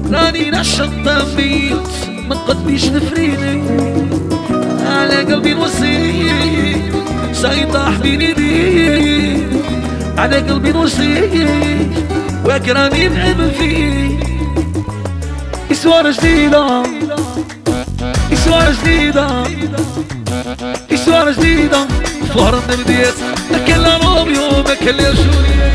راني نعشق ضميت ما تقدميش تفريني على قلبي الوصي سيطاح بين يدي على قلبي الوصي وكراني بعب فيه إسوارة جديدة إسوارة جديدة إسوارة جديدة فهرنا بديت ما كان لا روميو ما كان لا جولييت